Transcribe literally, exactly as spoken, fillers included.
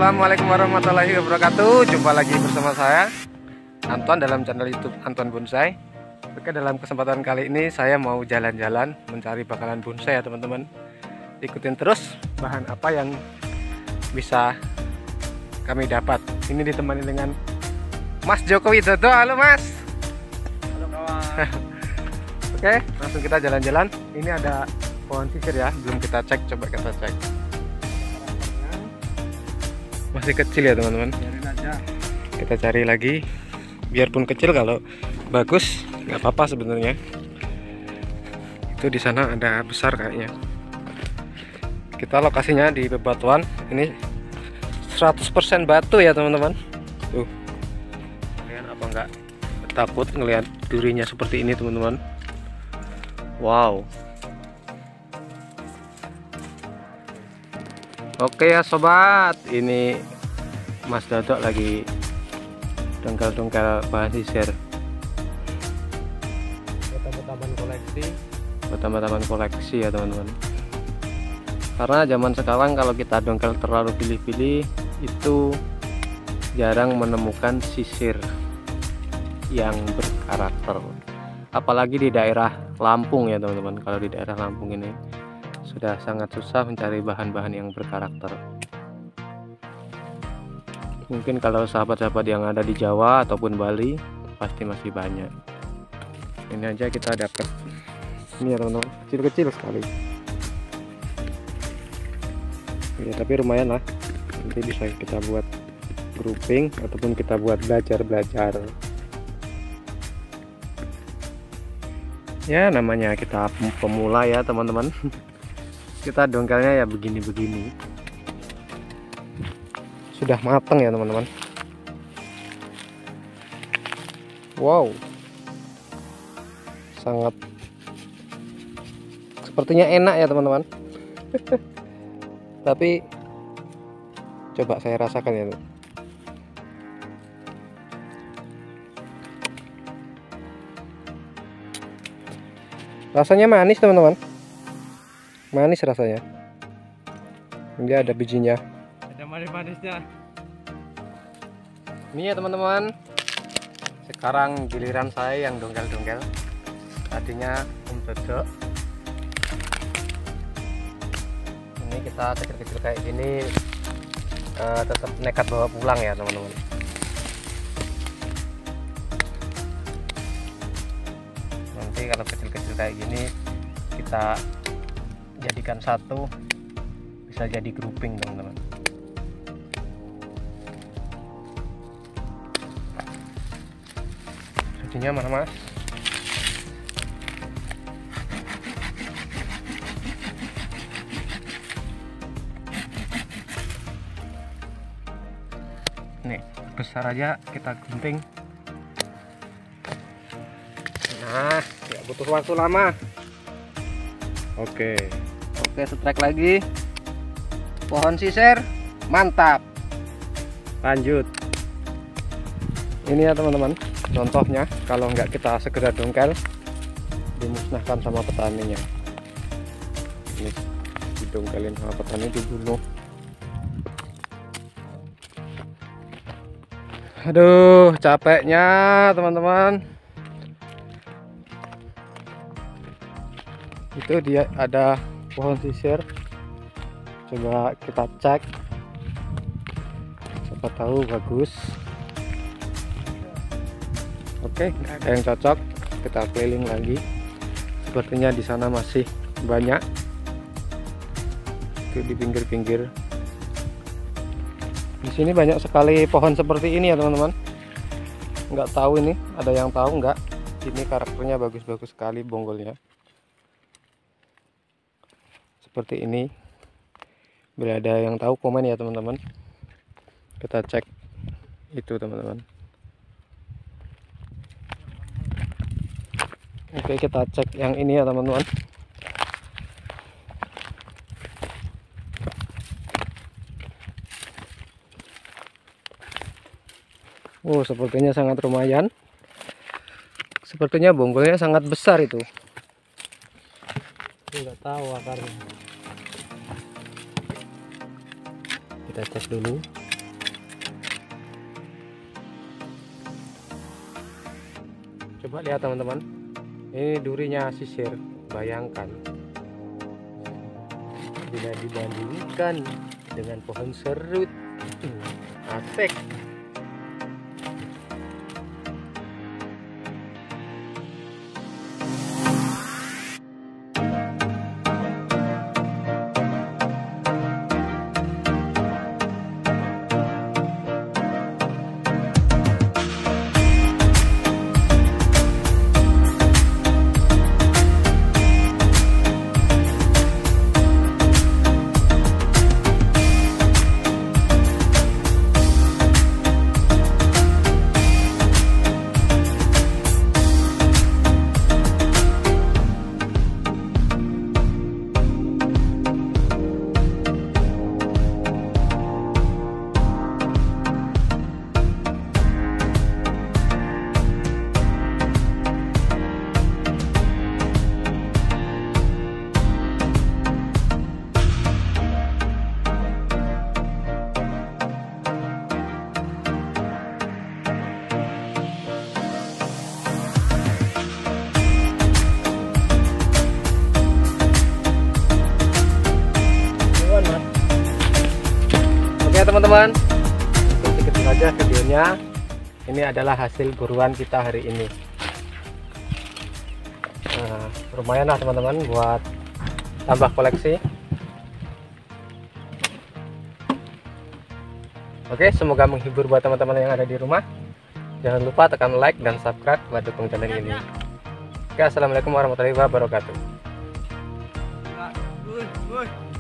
Assalamualaikum warahmatullahi wabarakatuh. Jumpa lagi bersama saya Anton dalam channel YouTube Anton Bonsai. Oke, dalam kesempatan kali ini saya mau jalan-jalan mencari bakalan bonsai ya teman-teman. Ikutin terus bahan apa yang bisa kami dapat. Ini ditemani dengan Mas Joko Widodo. Halo Mas. Halo kawan. Oke, langsung kita jalan-jalan. Ini ada pohon sisir ya, belum kita cek, coba kita cek. Masih kecil ya teman-teman. Kita cari lagi. Biarpun kecil, kalau bagus nggak apa-apa sebenarnya. Itu di sana ada besar kayaknya. Kita lokasinya di bebatuan. Ini seratus persen batu ya teman-teman. Tuh. Kalian apa nggak takut ngelihat durinya seperti ini teman-teman? Wow. Oke ya sobat, ini Mas Dodok lagi dongkel-dongkel bahan sisir. Buat koleksi. Buat teman-teman koleksi ya teman-teman. Karena zaman sekarang kalau kita dongkel terlalu pilih-pilih itu jarang menemukan sisir yang berkarakter. Apalagi di daerah Lampung ya teman-teman. Kalau di daerah Lampung ini sudah sangat susah mencari bahan-bahan yang berkarakter. Mungkin kalau sahabat-sahabat yang ada di Jawa ataupun Bali pasti masih banyak. Ini aja kita dapat. Ini ya teman-teman, kecil-kecil sekali. Ya tapi lumayan lah. Nanti bisa kita buat grouping ataupun kita buat belajar-belajar. Ya namanya kita pemula ya teman-teman. Kita dongkelnya ya begini-begini. Sudah matang ya teman-teman. Wow, sangat sepertinya enak ya teman-teman. Tapi coba saya rasakan ya. Rasanya manis teman-teman. Manis rasanya. Dia ada bijinya. Ada manis-manisnya. Ini ya teman-teman. Sekarang giliran saya yang dongkel-dongkel. Tadinya Om Dodok. Ini kita kecil-kecil kayak gini uh, tetap nekat bawa pulang ya teman-teman. Nanti kalau kecil-kecil kayak gini kita jadikan satu, bisa jadi grouping teman-teman. Jadinya mana mas? Nih besar aja kita gunting. Nah, nggak butuh waktu lama. Oke. Oke, setrek lagi. Pohon sisir, mantap. Lanjut. Ini ya teman-teman, contohnya kalau nggak kita segera dongkel, dimusnahkan sama petaninya. Ini didongkelin sama petani, dibunuh. Aduh, capeknya teman-teman. Itu dia ada pohon sisir. Coba kita cek, siapa tahu bagus. Oke, ada yang cocok, kita keliling lagi. Sepertinya di sana masih banyak. Itu di pinggir-pinggir. Di sini banyak sekali pohon seperti ini ya teman-teman. Nggak tahu ini, ada yang tahu nggak? Ini karakternya bagus-bagus sekali bonggolnya. Seperti ini. Bila ada yang tahu komen ya teman-teman. Kita cek itu teman-teman. Oke, kita cek yang ini ya teman-teman. Oh, sepertinya sangat lumayan. Sepertinya bonggolnya sangat besar itu. Tidak tahu akarnya. Kita tes dulu. Coba lihat teman-teman, ini durinya sisir. Bayangkan bila dibandingkan dengan pohon serut, hmm, asik. Teman-teman, sedikit saja videonya. Ini adalah hasil buruan kita hari ini. Nah, lumayan lah teman-teman buat tambah koleksi. Oke, semoga menghibur buat teman-teman yang ada di rumah. Jangan lupa tekan like dan subscribe buat dukung channel ini. Oke, assalamualaikum warahmatullahi wabarakatuh. Woi, woi.